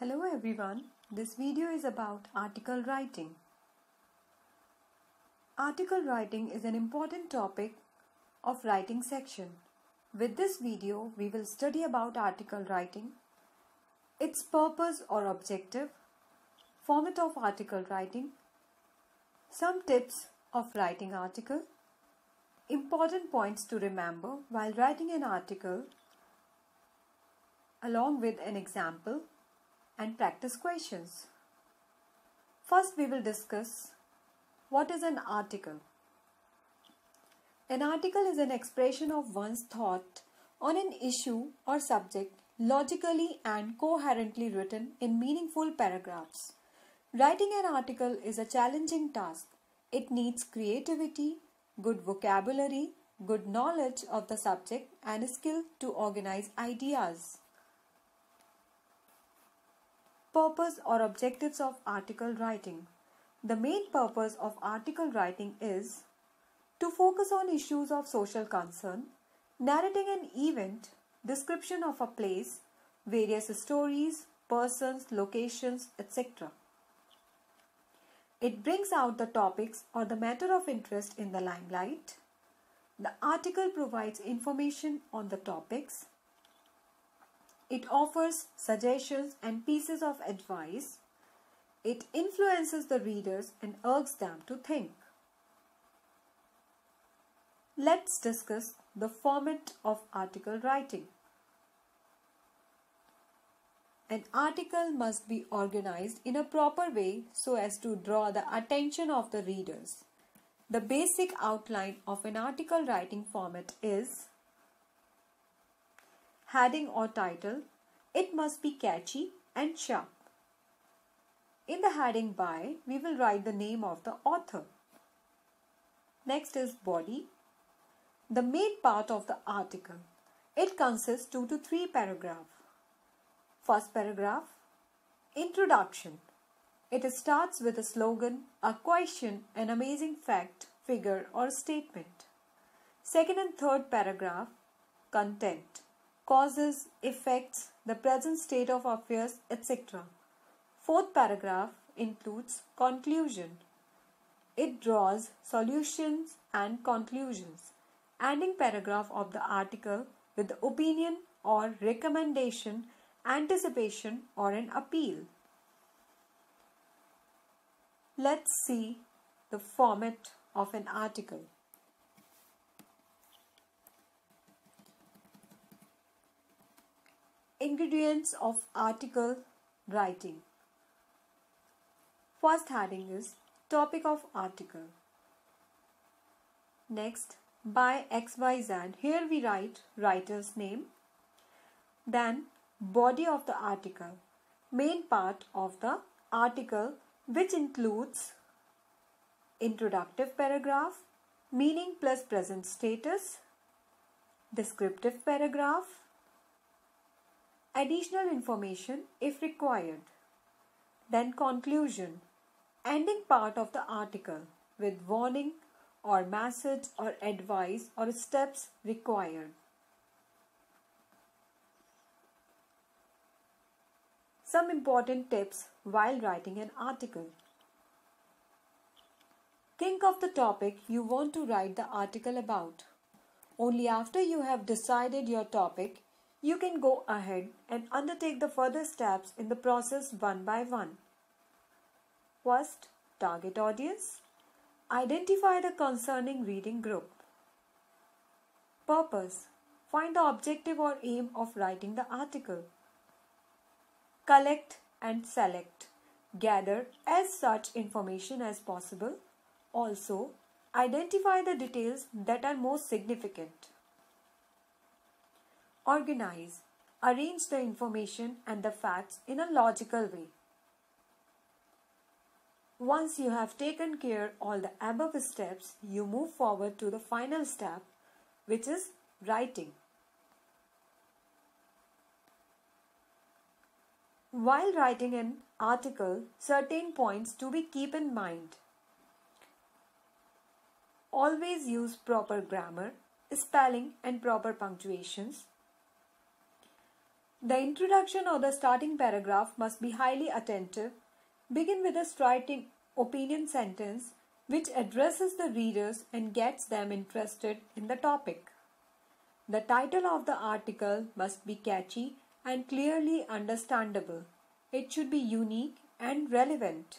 Hello everyone, this video is about article writing. Article writing is an important topic of writing section. With this video, we will study about article writing, its purpose or objective, format of article writing, some tips of writing article, important points to remember while writing an article, along with an example and practice questions. First, we will discuss what is an article. An article is an expression of one's thought on an issue or subject logically and coherently written in meaningful paragraphs. Writing an article is a challenging task. It needs creativity, good vocabulary, good knowledge of the subject, and a skill to organize ideas. Purpose or objectives of article writing. The main purpose of article writing is to focus on issues of social concern, narrating an event, description of a place, various stories, persons, locations, etc. It brings out the topics or the matter of interest in the limelight. The article provides information on the topics. It offers suggestions and pieces of advice. It influences the readers and urges them to think. Let's discuss the format of article writing. An article must be organized in a proper way so as to draw the attention of the readers. The basic outline of an article writing format is heading or title. It must be catchy and sharp. In the heading by, we will write the name of the author. Next is body, the main part of the article. It consists 2 to 3 paragraphs. First paragraph, introduction. It starts with a slogan, a question, an amazing fact, figure or statement. Second and third paragraph, content, causes, effects, the present state of affairs, etc. Fourth paragraph includes conclusion. It draws solutions and conclusions. Ending paragraph of the article with the opinion or recommendation, anticipation or an appeal. Let's see the format of an article. Ingredients of article writing. First heading is topic of article. Next, by XYZ. Here we write writer's name. Then body of the article. Main part of the article which includes introductive paragraph, meaning plus present status, descriptive paragraph, additional information if required. Then conclusion, ending part of the article with warning or message or advice or steps required. Some important tips while writing an article. Think of the topic you want to write the article about. Only after you have decided your topic, you can go ahead and undertake the further steps in the process one by one. First, target audience. Identify the concerning reading group. Purpose. Find the objective or aim of writing the article. Collect and select. Gather as such information as possible. Also, identify the details that are most significant. Organize. Arrange the information and the facts in a logical way. Once you have taken care all the above steps, you move forward to the final step, which is writing. While writing an article, certain points to be keep in mind. Always use proper grammar, spelling and proper punctuations. The introduction or the starting paragraph must be highly attentive. Begin with a striking opinion sentence which addresses the readers and gets them interested in the topic. The title of the article must be catchy and clearly understandable. It should be unique and relevant.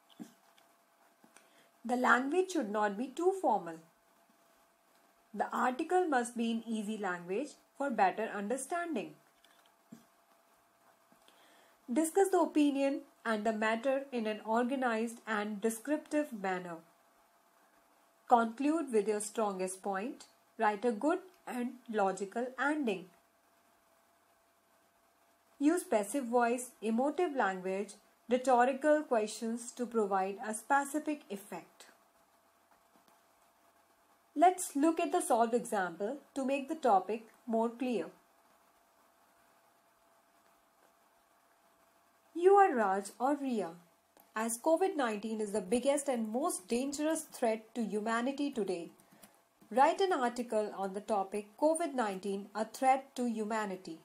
The language should not be too formal. The article must be in easy language for better understanding. Discuss the opinion and the matter in an organized and descriptive manner. Conclude with your strongest point. Write a good and logical ending. Use passive voice, emotive language, rhetorical questions to provide a specific effect. Let's look at the solved example to make the topic more clear. You are Raj or Riya. As COVID-19 is the biggest and most dangerous threat to humanity today, write an article on the topic COVID-19, a threat to humanity.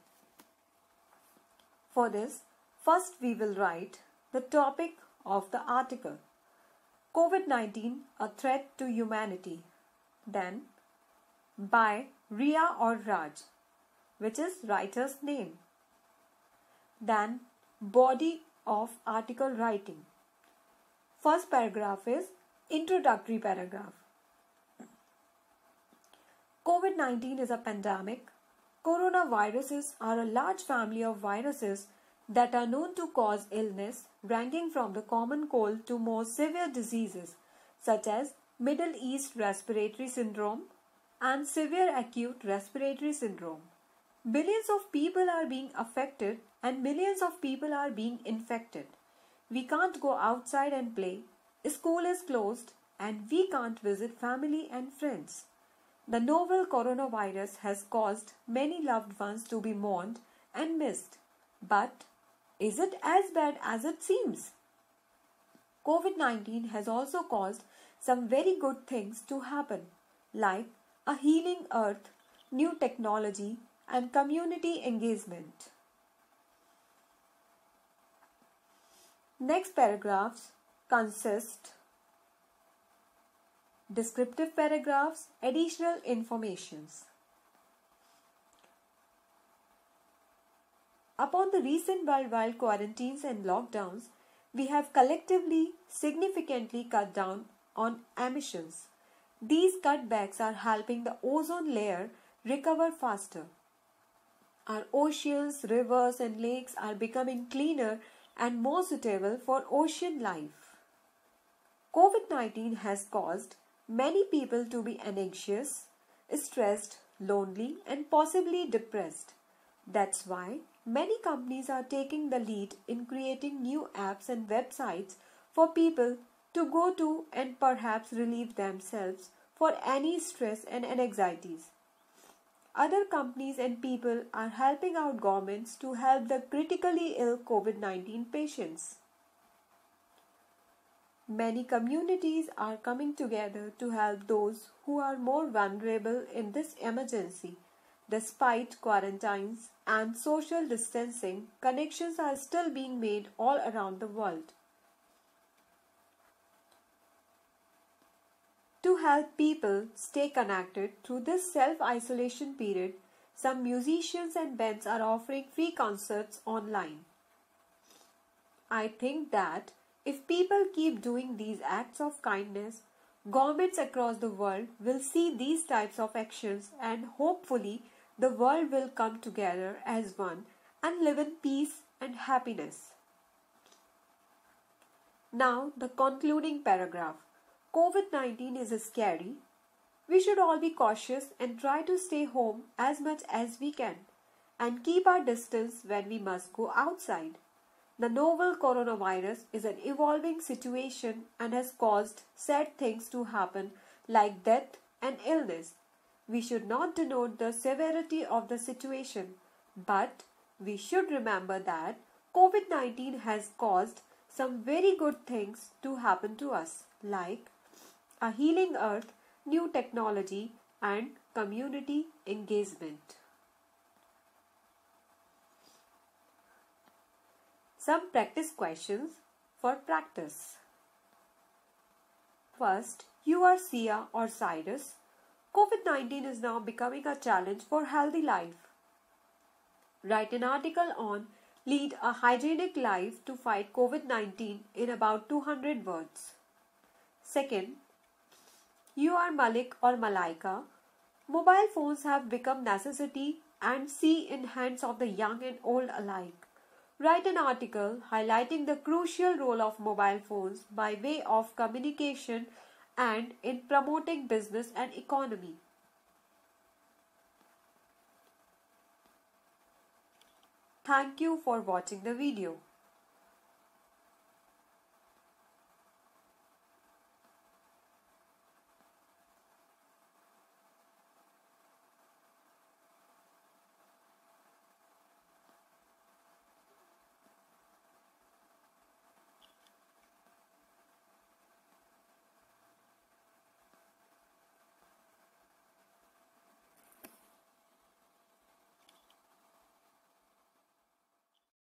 For this, first we will write the topic of the article, COVID-19, a threat to humanity. Then, by Riya or Raj, which is writer's name. Then, body of article writing. First paragraph is introductory paragraph. COVID-19 is a pandemic. Coronaviruses are a large family of viruses that are known to cause illness, ranging from the common cold to more severe diseases such as Middle East Respiratory Syndrome and Severe Acute Respiratory Syndrome. Billions of people are being affected and millions of people are being infected. We can't go outside and play, school is closed, and we can't visit family and friends. The novel coronavirus has caused many loved ones to be mourned and missed. But is it as bad as it seems? COVID-19 has also caused some very good things to happen, like a healing earth, new technology, and community engagement. Next paragraphs consist descriptive paragraphs, additional informations. Upon the recent worldwide quarantines and lockdowns, we have collectively significantly cut down on emissions. These cutbacks are helping the ozone layer recover faster. Our oceans, rivers, and lakes are becoming cleaner and more suitable for ocean life. COVID-19 has caused many people to be anxious, stressed, lonely, and possibly depressed. That's why many companies are taking the lead in creating new apps and websites for people to go to and perhaps relieve themselves for any stress and anxieties. Other companies and people are helping out governments to help the critically ill COVID-19 patients. Many communities are coming together to help those who are more vulnerable in this emergency. Despite quarantines and social distancing, connections are still being made all around the world. To help people stay connected through this self-isolation period, some musicians and bands are offering free concerts online. I think that if people keep doing these acts of kindness, governments across the world will see these types of actions and hopefully the world will come together as one and live in peace and happiness. Now the concluding paragraph. COVID-19 is scary. We should all be cautious and try to stay home as much as we can and keep our distance when we must go outside. The novel coronavirus is an evolving situation and has caused sad things to happen like death and illness. We should not denote the severity of the situation, but we should remember that COVID-19 has caused some very good things to happen to us, like a healing earth, new technology, and community engagement. Some practice questions for practice. First, you are Sia or Cyrus. COVID-19 is now becoming a challenge for healthy life. Write an article on Lead a Hygienic Life to Fight COVID-19 in about 200 words. Second, you are Malik or Malaika. Mobile phones have become necessity and see in hands of the young and old alike. Write an article highlighting the crucial role of mobile phones by way of communication and in promoting business and economy. Thank you for watching the video.